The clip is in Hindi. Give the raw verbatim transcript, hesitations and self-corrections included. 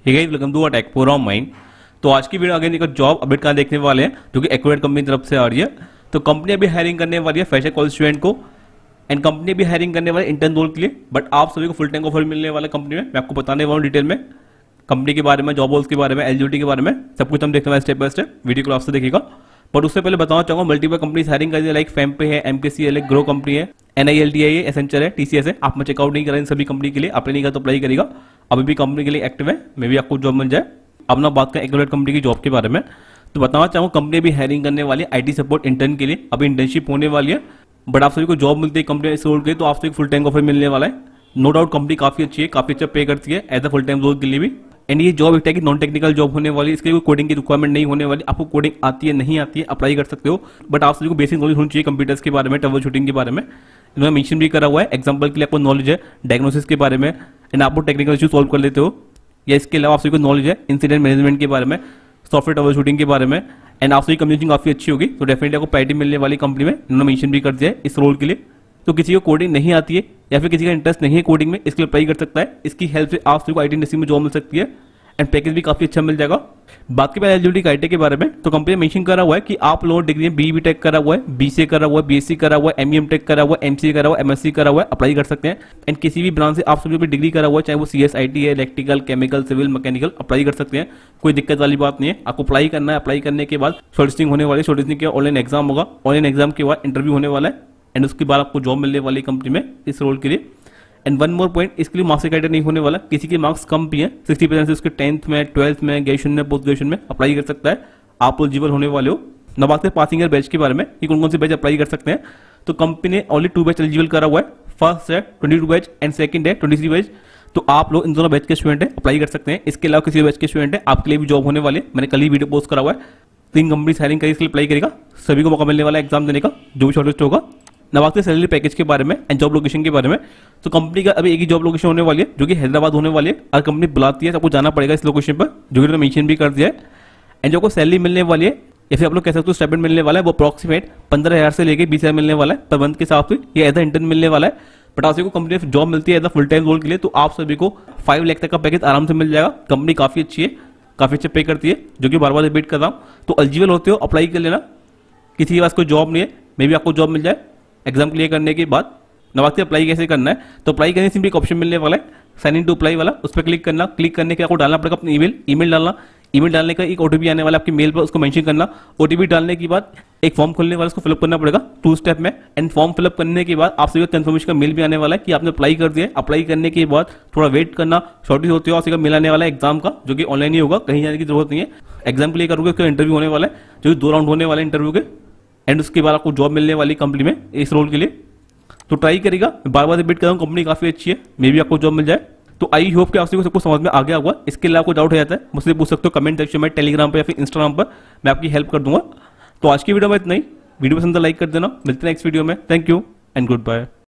Hey guys, welcome to tech for on mind. तो आज की वीडियो अगेन एक जॉब अपडेट कहाँ देखने वाले हैं जो कि एक्वायर्ड कंपनी की तरफ से आ रही है। तो कंपनी अभी हायरिंग करने वाली है फ्रेशर कॉलेज स्टूडेंट को, एंड कंपनी भी हायरिंग करने वाली इंटर्न रोल के लिए। बट आप सभी को फुल टाइम ऑफर मिलने वाला कंपनी में, मैं आपको बताने वाला हूँ डिटेल में कंपनी के बारे में, जॉब रोल्स के बारे में, एलिजिबिलिटी के बारे में, सब कुछ हम देखने वाले स्टेप बाय स्टेप। वीडियो को आपसे देखिएगा। बट उससे पहले बताना चाहूंगा मल्टीपल कंपनी हायरिंग कर रही है, लाइक फेमपे है, एमकेसीएल है, ग्रो कंपनी है, एनआईएलटीआई है, एसेंचर है, टीसीएस है। आप में चेकआउट नहीं करें इन सभी कंपनी के लिए, अप्लाई नहीं कर तो अप्लाई करेगा। अभी भी कंपनी के लिए एक्टिव है, मे भी आपको जॉब मिल जाए। अब ना बात करें एक्वायर्ड कंपनी की जॉब के बारे में, तो बताना चाहूँगा कंपनी भी हायरिंग करने वाली है आईटी सपोर्ट इंटर्न के लिए। अभी इंटर्नशिप होने वाली है, बट आप सभी को जॉब मिलती है कंपनी इस रोल के लिए, तो आप सभी फुल टाइम ऑफर मिलने वाला है। नो डाउट कंपनी काफी अच्छी है, काफी अच्छा पे करती है as a full time role के लिए भी। एंड ये जॉब एक नॉन टेक्निकल जॉब होने वाली है, इसके लिए कोई कोडिंग की रिक्वायरमेंट नहीं होने वाली। आपको कोडिंग आती है नहीं आती है अप्लाई कर सकते हो, बट आप सभी को बेसिक नॉलेज होनी चाहिए कंप्यूटर्स के बारे में, ट्रबल शूटिंग के बारे में। इन्होंने मेंशन भी करा हुआ है, एग्जांपल के लिए आपको नॉलेज है डायग्नोसिस के बारे में, एंड आप टेक्निकल इशू सॉल्व कर लेते हो, या इसके अलावा आप सभी को नॉलेज है इंसिडेंट मैनेजमेंट के बारे में, सॉफ्टवेयर ट्रबल शूटिंग के बारे में, एंड आप सभी कम्युनिकेशन काफी अच्छी होगी, तो डेफिनेटली आपको प्रायोरिटी मिलने वाली कंपनी में। इन्होंने मेंशन भी कर दिया है इस रोल के लिए। तो किसी को कोडिंग नहीं आती है या फिर किसी का इंटरेस्ट नहीं है कोडिंग में, इसके लिए अप्लाई कर सकता है। इसकी हेल्प से आप सभी को आईटी इंडस्ट्री में जॉब मिल सकती है, एंड पैकेज भी काफी अच्छा मिल जाएगा। बात की बात एलिजिबिलिटी क्राइटेरिया के बारे में, तो कंपनी ने मेंशन करा हुआ है कि आप लोगों डिग्री में बी बी टेक करा हुआ है, बीसीए करा हुआ है, बीएससी करा हुआ है, एमईएम टेक करा हुआ है, एमसीए करा हुआ है, एमएससी करा हुआ है, अप्लाई कर सकते हैं। एंड किसी भी ब्रांच से आप सभी भी डिग्री करा हुआ है, चाहे वो सीएसआईटी है, electrical, chemical, civil, mechanical, apply कर सकते हैं। कोई दिक्कत वाली बात नहीं है। आपको अप्लाई करना है, अप्लाई करने के बाद शॉर्टलिस्टिंग होने वाली, शॉर्टलिस्टिंग के ऑनलाइन एग्जाम होगा, ऑनलाइन एग्जाम के बाद इंटरव्यू होने वाला है, एंड उसके बाद आपको जॉब मिलने वाली कंपनी में इस रोल के लिए। एंड वन मोर पॉइंट, इसके लिए मार्क्स क्राइटेरिया नहीं होने वाला। किसी के मार्क्स कम भी हैं, सिक्सटी परसेंट से उसके टेंथ में, ट्वेल्थ में, ग्रेजुएशन में, पोस्ट ग्रेजुएशन में अप्लाई कर सकता है। आप एलिजिबल होने वाले हो। न बात करें पासिंग ईयर बैच के बारे में कि कौन कौन से बैच अप्लाई कर सकते हैं, तो कंपनी ने ओनली टू बैच एलिजिबल करा हुआ है। फर्स्ट है twenty two batch and second है ट्वेंटी थ्री बैच। तो आप लोग इन दोनों बैच के स्टूडेंट है, अप्लाई कर सकते हैं। इसके अलावा किसी बैच के स्टूडेंट है, आपके लिए भी जॉब होने वाले। मैंने कल ही वीडियो पोस्ट करा हुआ है। तीन कंपनी हायरिंग करी, इसके लिए अप्लाई करेगा, सभी को मौका मिलने वाला है एग्जाम देने का, जो भी शॉर्टलिस्ट होगा। न बात करें सैलरी पैकेज के बारे में एंड जॉब लोकेशन के बारे में, तो कंपनी का अभी एक ही जॉब लोकेशन होने वाली है जो कि हैदराबाद होने वाली है। और कंपनी बुलाती है तो आपको जाना पड़ेगा इस लोकेशन पर, जो कि मेंशन भी कर दिया है। एंड जो आपको सैलरी मिलने वाली है, या फिर आप लोग कह सकते हो स्टाइपेंड मिलने वाला है, वो अप्रॉक्सीमेट पंद्रह हजार से लेकर बीस हजार मिलने वाला है पर मंथ के हिसाब से। ये एज अ इंटर्न मिलने वाला है। बट आप सभी को कंपनी में जॉब मिलती है as a full time role के लिए, तो आप सभी को फाइव लाख तक का पैकेज आराम से मिल जाएगा। कंपनी काफी अच्छी है, काफी अच्छे पे करती है, जो कि बार बार रिपीट कर रहा हूँ। तो एलिजिबल होते हो, अप्लाई कर लेना। किसी के पास कोई जॉब नहीं है, मे भी आपको जॉब मिल जाए एग्जाम क्लियर करने के बाद। न बात अप्लाई कैसे करना है, तो अप्लाई करने सिंपली एक ऑप्शन मिलने वाला है, साइन इन टू अप्लाई वाला, उस पर क्लिक करना। क्लिक करने के आपको डालना पड़ेगा अपनी ईमेल, ईमेल डालना। ईमेल डालने का एक ओटीपी आने वाला है आपकी मेल पर, उसको मेंशन करना। ओटीपी डालने के बाद एक फॉर्म खोलने वाला, उसको फिलअप करना पड़ेगा टू स्टेप में। एंड फॉर्म फिलअप करने के बाद आप सभी कंफर्मेशन का मेल भी आने वाला है कि आपने अप्लाई कर दिया है। अप्लाई करने के बाद थोड़ा वेट करना, शॉर्टलिस्ट होते हो, आपसे मेल आने वाला है एग्जाम का, जो कि ऑनलाइन ही होगा, कहीं जाने की जरूरत नहीं है। एग्जाम क्लियर करोगे, उसका इंटरव्यू होने वाला है, जो कि दो राउंड होने वाले इंटरव्यू के। एंड उसके बाद आपको जॉब मिलने वाली कंपनी में इस रोल के लिए। तो ट्राई करेगा, बार बार रिपीट कर रहा हूं, कंपनी काफी अच्छी है, मे भी आपको जॉब मिल जाए। तो आई होप कि आप सभी को सब कुछ समझ में आ गया होगा। इसके अलावा कोई डाउट हो जाता है मुझसे पूछ सकते हो कमेंट सेक्शन में, टेलीग्राम पर या फिर इंस्टाग्राम पर, मैं आपकी हेल्प कर दूंगा। तो आज की वीडियो में इतना ही। वीडियो पसंद है लाइक कर देना। मिलते हैं नेक्स्ट वीडियो में। Thank you and good bye.